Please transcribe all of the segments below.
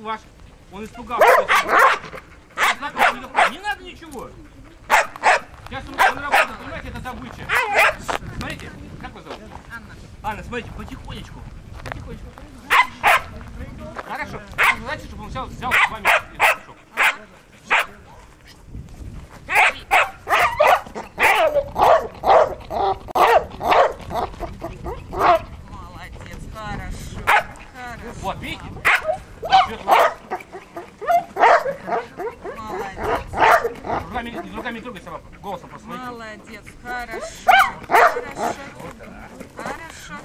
ваш. Он испугался. Не надо ничего. Сейчас он работает, понимаете, это добыча. Смотрите, как вас зовут? Анна. Анна, смотрите, потихонечку. Потихонечку. Хорошо. Знаете, чтобы он взял с вами мешок. Молодец, хорошо. Вот, видите? Молодец. Руками не трогай собаку, голосом просто. Молодец, хорошо. Хорошо. Хорошо.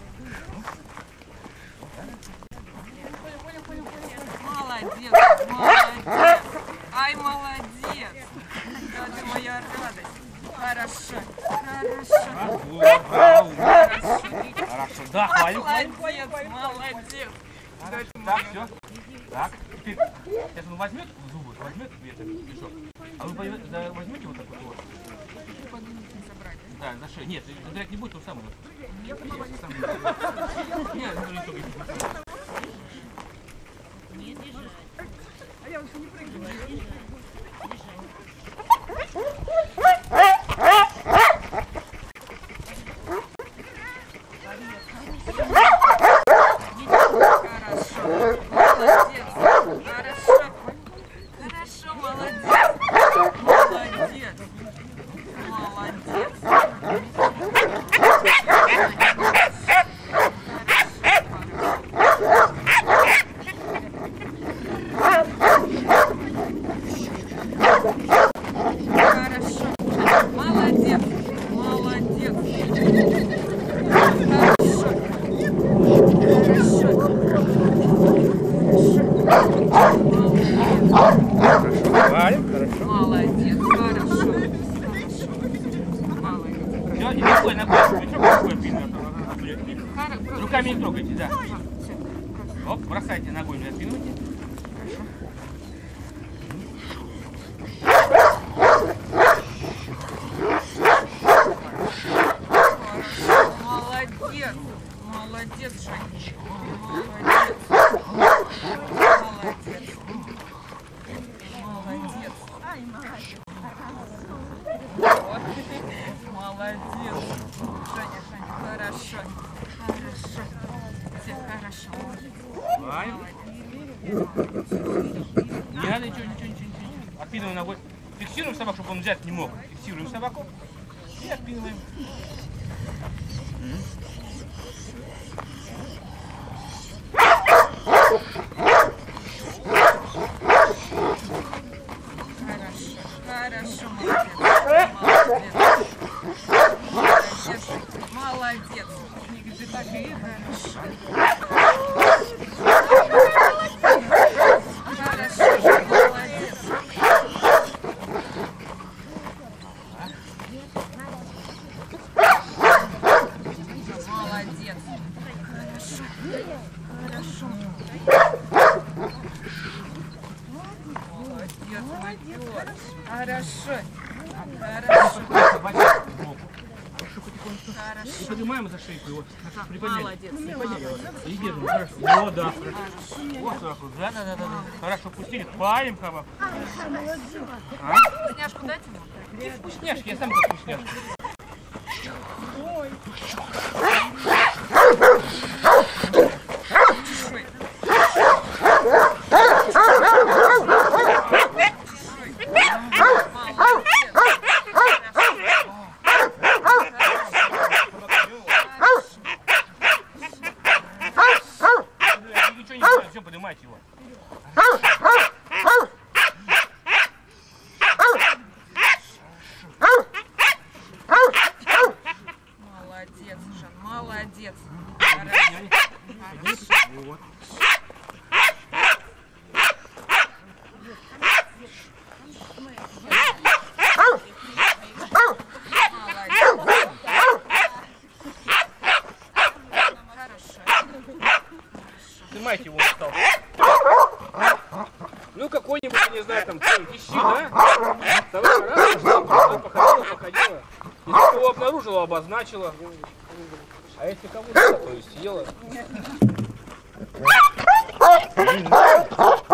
Молодец, молодец. Ай, молодец. Да ты моя радость. Хорошо, хорошо. Хорошо, да, хвалю. Молодец, молодец. Так, все. Так, теперь, сейчас он возьмет в зубы, возьмет этот мешок. А вы возьмете вот такой вот? Да, за шею. Нет, драть не будет, он сам. Нет, не трогайте. Не бежать. А я вообще не прыгаю. Руками не трогайте, да. Оп, бросайте ногой, не отпинуйте. Молодец, молодец, Жанечка, молодец, молодец, молодец, ай, молодец, молодец, Жаня, хорошо, хорошо, все хорошо, Не надо ничего. Отпинываем ногой. Фиксируем собаку, чтобы он взять не мог. Фиксируем собаку и отпинываем. Хорошо, молодец, ты такие хорошо. Хорошо. Хорошо. И поднимаем за шейку его. Приподняли. Молодец. И держим. Хорошо. Вот, да. Вот так вот. Да. Хорошо, пустили. Хвалим собаку. Вкусняшку дать ему? Вкусняшки, я сам как вкусняшки. Все, поднимайте его. Молодец, Жан, молодец. Вот. Снимайте его устал. Ну какой-нибудь, не знаю, там, ищи, да? Собака раз, походила. Если его обнаружила, обозначила. А если кому-то, то есть съела.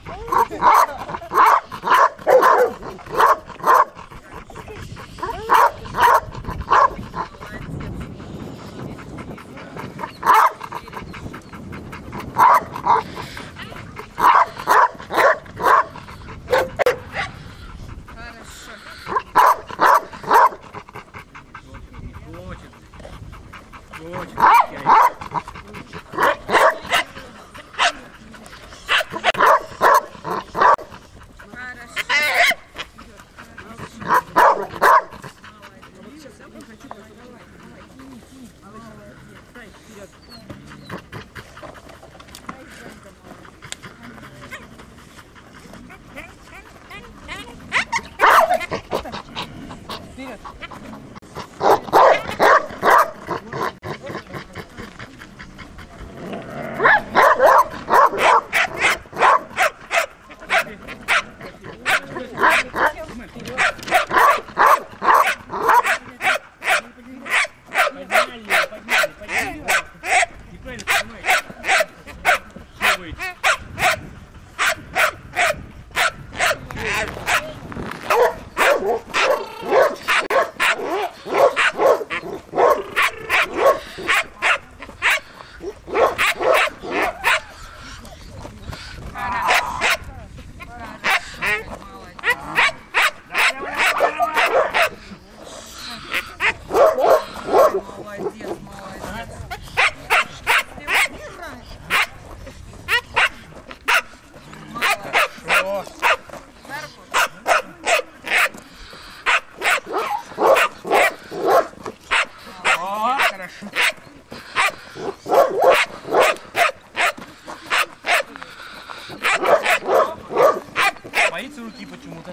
Боится руки почему-то.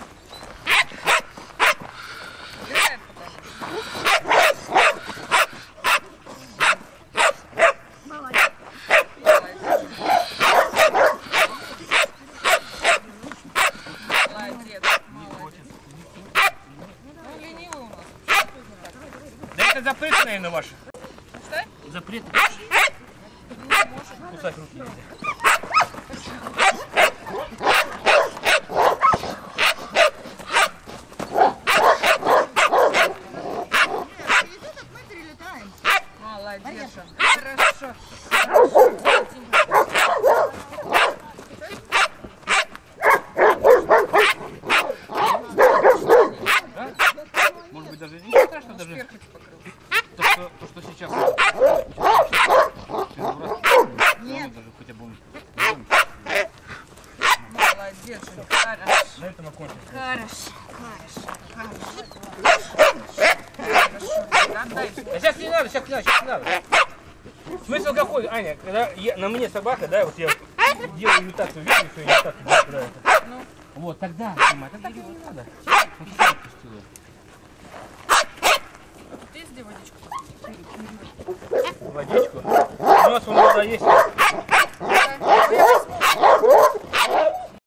Да это запрет, наверное, ваш. Что? Запрет. Кусать руки нельзя. Молодец. Хорошо. Хорошо. Да? Может быть, даже не страшно, даже то, что сейчас. Нет. Даже хотя бы Молодец. Хорошо. на этом окончим. Хорошо. Сейчас не надо, сейчас не надо. Смысл какой, Аня, когда на мне собака, да, вот я делаю имитацию, видишь, что я имитацию делаю, куда это? Ну. Вот, тогда снимать, а так не надо. Вот я отпустила. Ты сделай водичку. Водичку? У нас вон вода есть.